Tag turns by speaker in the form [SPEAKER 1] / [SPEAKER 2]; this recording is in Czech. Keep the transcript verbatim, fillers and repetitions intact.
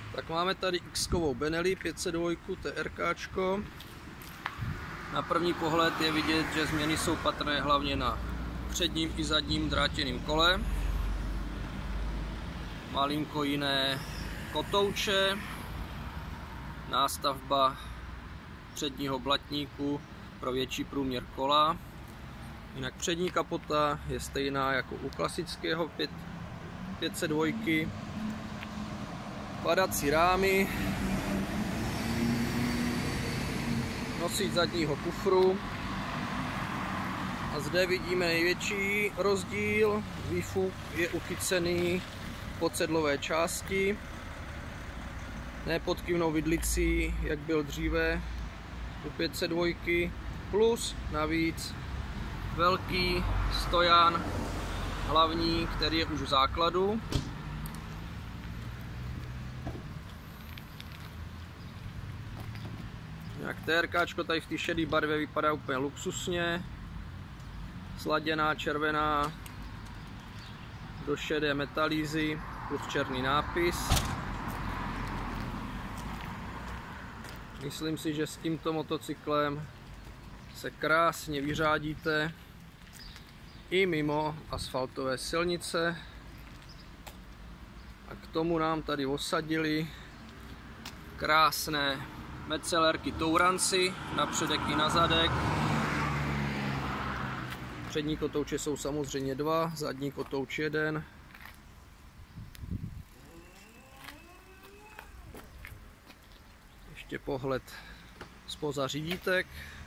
[SPEAKER 1] Tak máme tady X-kovou Benelli pět set dva TRKčko. Na první pohled je vidět, že změny jsou patrné hlavně na předním i zadním drátěném kole. Malinko jiné kotouče, nástavba předního blatníku pro větší průměr kola. Jinak přední kapota je stejná jako u klasického pět set dva. Padací rámy, nosič zadního kufru a zde vidíme největší rozdíl. Výfuk je uchycený pod sedlové části, ne pod kivnou vidlicí, jak byl dříve u pět set dva, plus navíc velký stojan hlavní, který je už v základu. Jak TRKčko tady v té šedé barvě vypadá úplně luxusně, sladěná červená do šedé metalízy plus černý nápis. Myslím si, že s tímto motocyklem se krásně vyřádíte i mimo asfaltové silnice. A k tomu nám tady osadili krásné Metzelerky Tourancy na předek i na zadek. Přední kotouče jsou samozřejmě dva, zadní kotouč jeden. Ještě pohled zpoza řídítek.